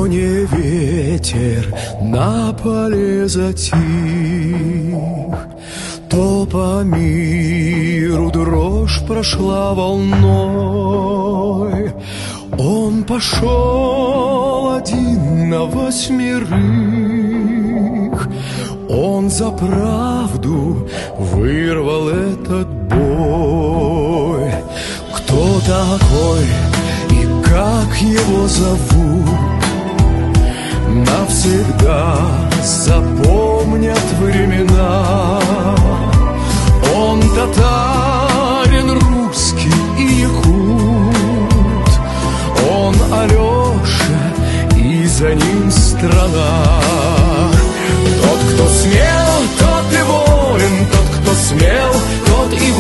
стороне ветер на поле затих, то по миру дрожь прошла волной. Он пошел один на 8, он за правду вырвал этот бой. Кто такой и как его зовут, навсегда запомнят времена. Он татар.